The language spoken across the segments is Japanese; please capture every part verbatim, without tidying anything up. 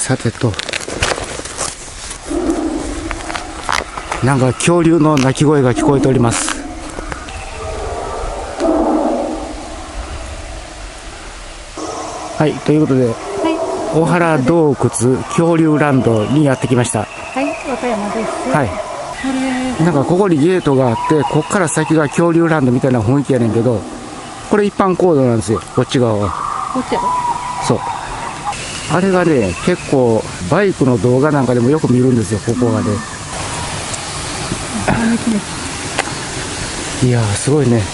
さてと、なんか恐竜の鳴き声が聞こえております。はい、ということで、はい、小原洞窟恐竜ランドにやってきました。 はい、和歌山です。 はい。なんかここにゲートがあって、こっから先が恐竜ランドみたいな雰囲気やねんけど、これ一般公道なんですよ、こっち側は。 こっちやろ？ そう。あれがね、結構バイクの動画なんかでもよく見るんですよ、ここがね。いやー、すごいね。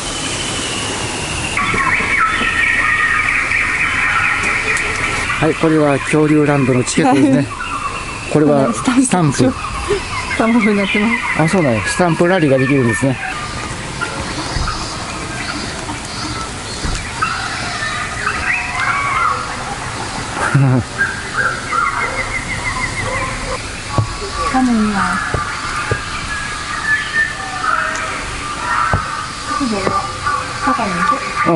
はい、これは恐竜ランドのチケットですね。これはスタンプ。スタンプになってます。 あ、そうなんや。スタンプラリーができるんですね。 寒いな。 うん。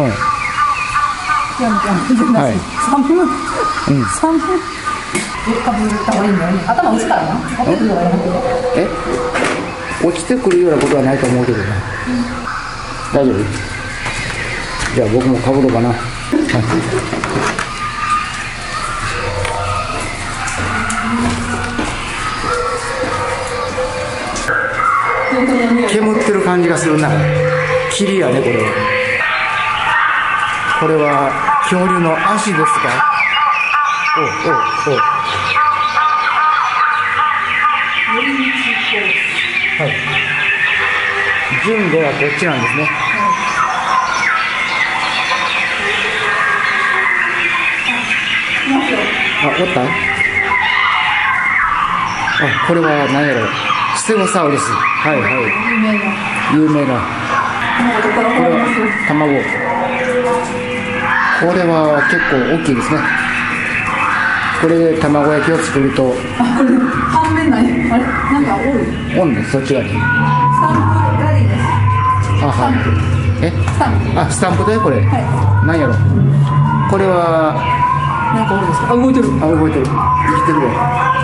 はい。 寒い。うん。寒い。かぶった方がいいんだよね。頭打つからな。 え？落ちてくるようなことはないと思うけどね。うん、大丈夫？じゃあ僕もかぶろうかな。はい、煙ってる感じがするな。霧やね、これは。これは恐竜の足ですか？おうおうおう。はい。順路はこっちなんですね。あ、おった？あ、これは何やろう。ステゴサウルス。はいはい。有名な。これは卵。これは結構大きいですね。これで卵焼きを作ると。 あ、これ半面ない。あれ、なんか多い。 おんね、そっち側に。 スタンプラリーです。 あは。え？ スタンプ。 あ、スタンプでこれ。はい。なんやろ。これは。 なんか多いですか。あ、動いてる。 あ、動いてる。生きてるよ。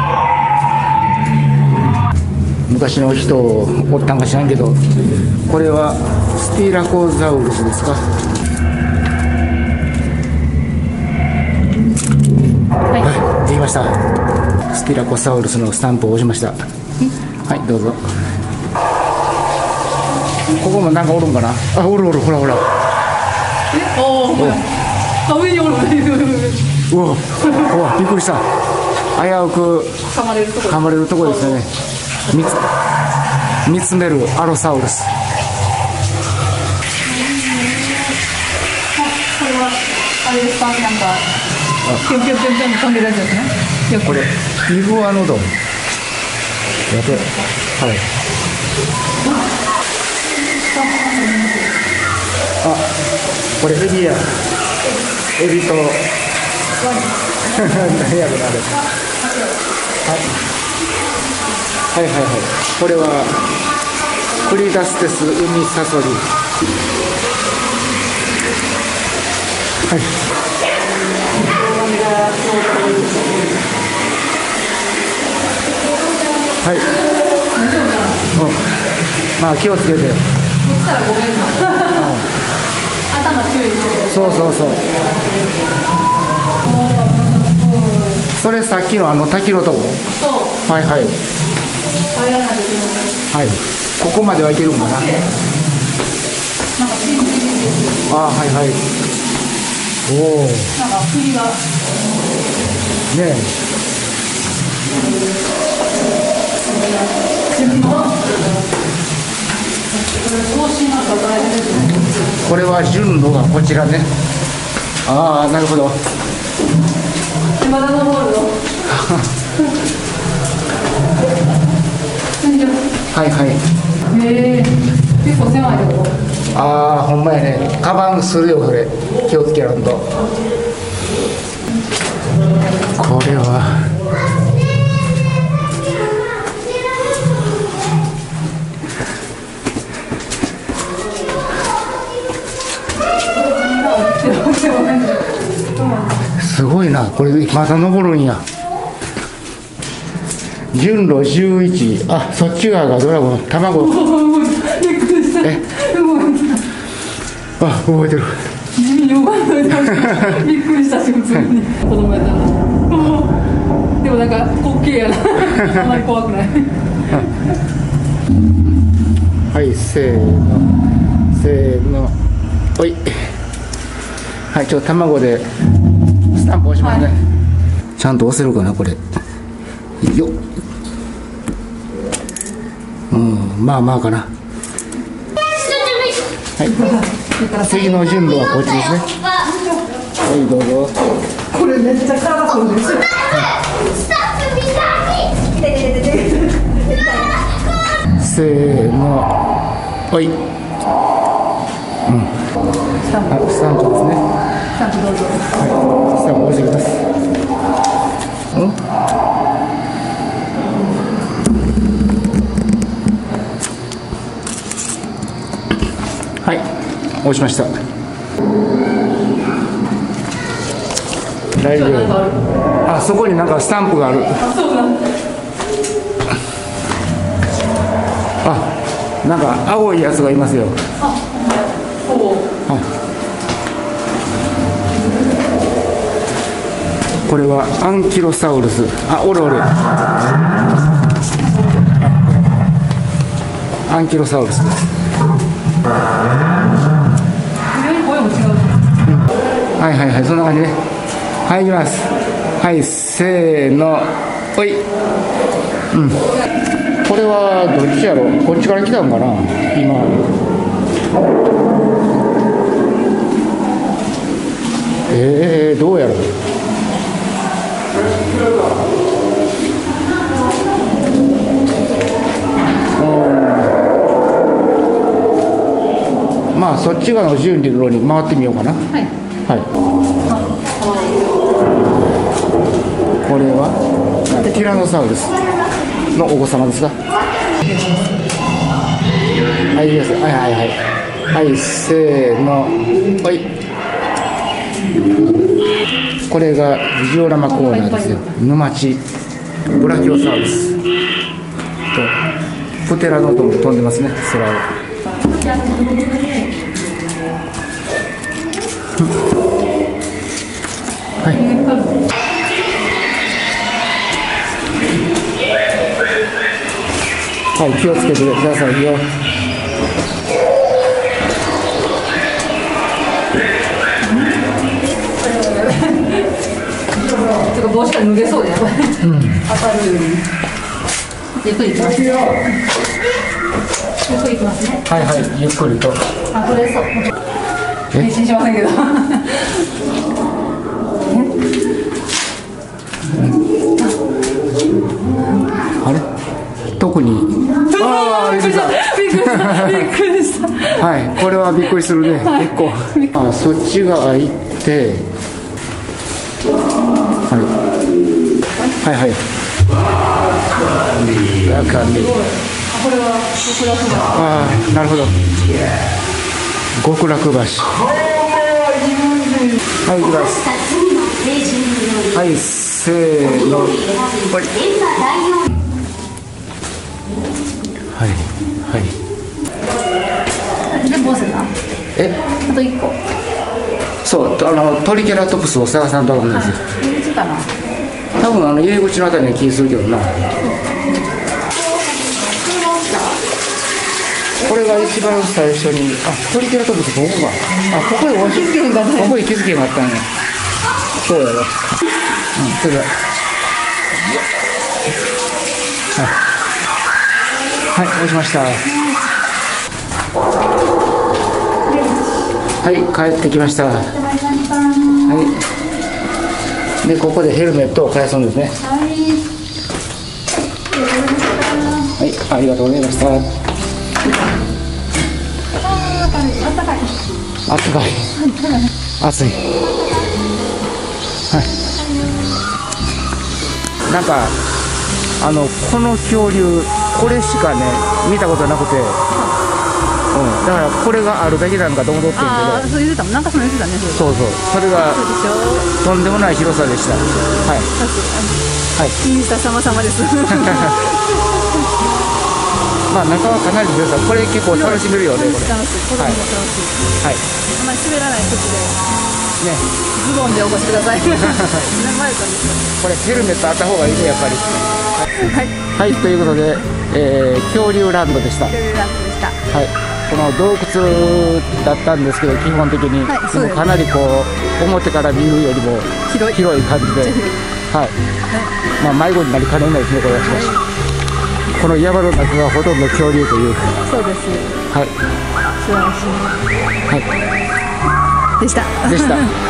昔の人おったんか知らんけど、これはスティラコザウルスですか。はい、はい、できました。スティラコサウルスのスタンプを押しました。はい、どうぞ。ここもなんかおるんかな。あ、おるおる、ほらほら。 え、おお。あ、上におる。 うわ、うわ、びっくりした。危うく噛まれるとこ。 噛まれるとこですよね。見つ、見つめるアロサウルス。 これはあれですか、なんかピョンピョンピョンピョン飛んでるやつですね。 これイグアノドン。やべ、はい。あ、これエビや。エビと何やろなあれ。はい。はいはいはい。これはクリダステス海サソリ。はい。はい。うん。まあ気をつけて。 頭注意して。 そうそうそう。それさっきのあの滝のとこ。そう。はいはい。はい。ここまでは行けるんかな。ああ、はいはい。おお。 なんか首が。 ねえ。これは順路がこちらね。ああ、なるほど。 まだ登るの。 はいはい。 へえ、結構狭いとこ。 ああ、ほんまやね。カバンするよ、それ。気をつけらんと。これは。すごいな、これまだ登るんや。 順路じゅういち、あ、そっち側がドラゴン、卵。 びっくりした。 え、 動いた。 あ、動いてる。 地味に動いた。びっくりしたし、普通に。子供やったら。でもなんか滑稽やな。あんまり怖くない。 はい、せーの、せーの、おい。はい、ちょっと卵でスタンプ押しますね。はい、ちゃんと押せるかな、これ。よっ。うん、まあまあかな。はい、次の順路はこっちですね。はい、どうぞ。 これめっちゃカラフルです。 せーの、はい。うん。 スタンプ。 あ、スタンプですね。 スタンプどうぞ。 はい、スタンプ押してください。うん。はい、押しました。大丈夫。あ、そこになんかスタンプがある。 あ、そうなんだ。 あ、なんか青いやつがいますよ。 あ、ほぼ。 はい。これはアンキロサウルス。あ、おるおる。アンキロサウルスです。 声も違う。 はいはいはい、そんな感じね。はい、いきます。はい、せーの、おい。うん。これはどっちやろ、こっちから来たんかな、今。えー、どうやろう。うん、まあそっち側の順路に回ってみようかな。はい。はい。これはティラノサウルスのお子様ですか。はい、いいです。はいはいはい。はい、せーの。はい。これがジオラマコーナーですよ。沼地ブラキオサウルスとプテラノドンも飛んでますね、空を。はい。はい、気をつけてくださいよ。 ちょっと帽子が脱げそうでやばい。うん、当たるように。ゆっくりいきます。ゆっくりいきますね。 はいはい、ゆっくりと。 あ、取れそう。変身しませんけど。 あれ？特に。ああ、びっくりした。 びっくりした。びっくりした。 はい、これはびっくりするね。はい、結構。あ、そっちが開いて。はい。はいはい。中身。 これは極楽橋。 ああ、なるほど。極楽橋。はい、いきます。はい、せーの。はい。はい、はい。 で、ボスな。 え、 あと一個。 そう、あのトリケラトプスを探さんとダメですよ。 入り口かな。 多分あの入り口のあたりに気するけどな。これが一番最初に、あ、トリケラトプスここが、あ、ここへ気づけへんかった。ここへ気づけへんかったんや。そうやろ。うん、それで。はい。はい、押しました。はい、帰ってきました。はい。で、ここでヘルメットを返すんですね。はい、ありがとうございました。あったかい。あったかい。暑い。はい。なんかあのこの恐竜これしかね見たことなくて、 うん、だからこれがあるべきなんかと思ってんけど、 ああ、そう言ってたもん、なんかその言ってたね。 そうそう、それがそうでしょ。 とんでもない広さでした。はい、はい、 インスタ様様です。 まあ中はかなり広さ、これ結構楽しめるよね、これ。 楽しい、子供も楽しい。 はい、 あんまり滑らない靴で、 ね、 ズボンでお越しください。何枚かですこれヘルメットあった方がいいね、やっぱり。 はい、 はい、ということで、えー、恐竜ランドでした。 恐竜ランドでした。 はい、この洞窟だったんですけど、基本的に、 はい、そうです。 でもかなりこう表から見るよりも広い、 広い感じで、はい、まあ迷子になりかねないですね、これは。はい、この山の中がほとんど恐竜という。 そうです。 はい。 素晴らしい。 はい。 でした。 でした。